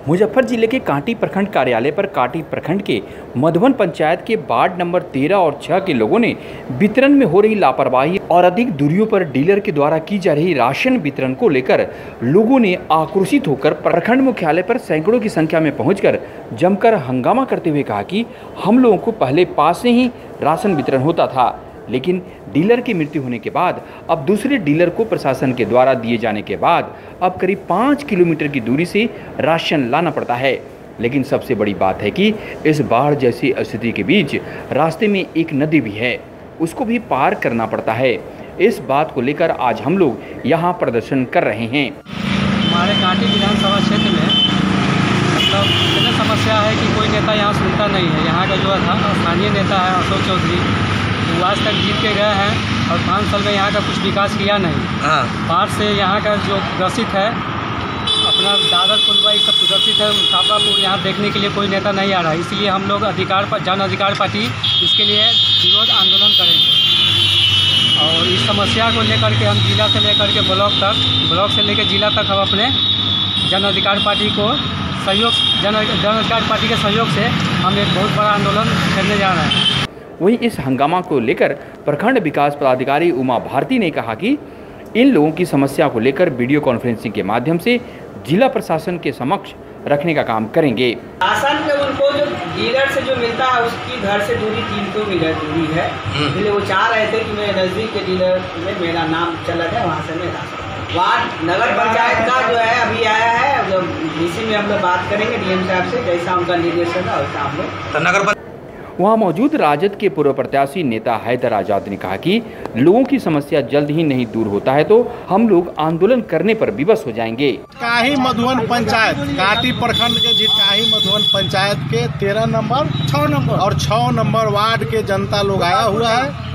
मुजफ्फर जिले के कांटी प्रखंड कार्यालय पर कांटी प्रखंड के मधुबन पंचायत के वार्ड नंबर 13 और 6 के लोगों ने वितरण में हो रही लापरवाही और अधिक दूरियों पर डीलर के द्वारा की जा रही राशन वितरण को लेकर लोगों ने आक्रोशित होकर प्रखंड मुख्यालय पर सैकड़ों की संख्या में पहुंचकर जमकर हंगामा करते हुए कहा कि हम लोगों को पहले पास से ही राशन वितरण होता था, लेकिन डीलर की मृत्यु होने के बाद अब दूसरे डीलर को प्रशासन के द्वारा दिए जाने के बाद अब करीब 5 किलोमीटर की दूरी से राशन लाना पड़ता है। लेकिन सबसे बड़ी बात है कि इस बाढ़ जैसी स्थिति के बीच रास्ते में एक नदी भी है, उसको भी पार करना पड़ता है। इस बात को लेकर आज हम लोग यहाँ प्रदर्शन कर रहे हैं। हमारे कांटी विधानसभा क्षेत्र में मतलब इतनी समस्या है कि कोई नेता यहाँ सुनता नहीं है। यहाँ का जो स्थानीय नेता है अशोक चौधरी, वो आज तक जीत के गए हैं और 5 साल में यहाँ का कुछ विकास किया नहीं। बाढ़ से यहाँ का जो ग्रसित है अपना दादर पुलवा ये सब ग्रसित है, छापापुर यहाँ देखने के लिए कोई नेता नहीं आ रहा है। इसलिए हम लोग जन अधिकार पार्टी इसके लिए विरोध आंदोलन करेंगे और इस समस्या को लेकर के हम जिला से लेकर के ब्लॉक तक, ब्लॉक से लेकर जिला तक हम अपने जन अधिकार पार्टी को सहयोग जन अधिकार पार्टी के सहयोग से हम एक बहुत बड़ा आंदोलन करने जा रहे हैं। वहीं इस हंगामा को लेकर प्रखंड विकास पदाधिकारी उमा भारती ने कहा कि इन लोगों की समस्या को लेकर वीडियो कॉन्फ्रेंसिंग के माध्यम से जिला प्रशासन के समक्ष रखने का काम करेंगे। राशन में उनको जो डीलर से जो मिलता है उसकी घर से दूरी 300 मीटर दूरी है, इसलिए वो चाह रहे थे कि मेरे नज़दीक के डीलर में मेरा नाम चला जाए, वहाँ से मैं राशन। वार्ड नगर पंचायत का जो है अभी आया है, जो इसी में हम लोग बात करेंगे डीएम साहब से, जैसा उनका निर्देश होगा वैसा हम लोग। वहाँ मौजूद राजद के पूर्व प्रत्याशी नेता हैदर आजाद ने कहा कि लोगों की समस्या जल्द ही नहीं दूर होता है तो हम लोग आंदोलन करने पर विवश हो जाएंगे। काही मधुबन पंचायत कांटी प्रखंड के काही मधुबन पंचायत के 13 नंबर 6 नंबर और 6 नंबर वार्ड के जनता लोग आया हुआ है।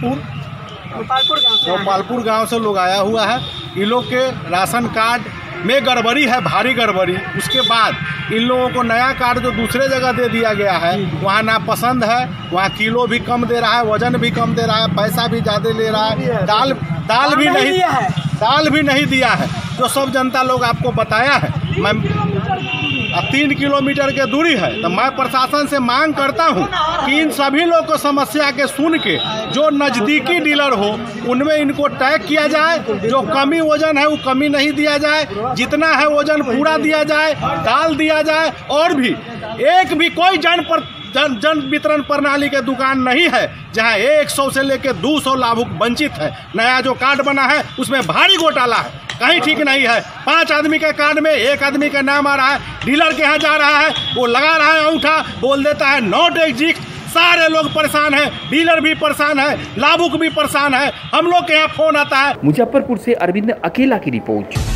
गोपालपुर गांव से लोग आया हुआ है। इन लोग के राशन कार्ड में गड़बड़ी है, भारी गड़बड़ी। उसके बाद इन लोगों को नया कार्ड जो दूसरे जगह दे दिया गया है वहाँ ना पसंद है, वहाँ किलो भी कम दे रहा है, वजन भी कम दे रहा है, पैसा भी ज़्यादा ले रहा है, दाल भी नहीं दिया है, जो सब जनता लोग आपको बताया है। मैं 3 किलोमीटर के दूरी है तो मैं प्रशासन से मांग करता हूं कि इन सभी लोग को समस्या के सुन के जो नज़दीकी डीलर हो उनमें इनको टैग किया जाए, जो कमी वजन है वो कमी नहीं दिया जाए, जितना है वजन पूरा दिया जाए, दाल दिया जाए। और भी एक भी कोई जन वितरण प्रणाली के दुकान नहीं है जहां 100 से लेकर 200 लाभुक वंचित है। नया जो कार्ड बना है उसमें भारी घोटाला है, कहीं ठीक नहीं है। 5 आदमी के कार्ड में 1 आदमी का नाम आ रहा है, डीलर के यहाँ जा रहा है, वो लगा रहा है अंगूठा, बोल देता है नॉट एग्जिस्ट। सारे लोग परेशान हैं, डीलर भी परेशान है, लाभुक भी परेशान है। हम लोग के यहाँ फोन आता है। मुजफ्फरपुर से अरविंद अकेला की रिपोर्ट।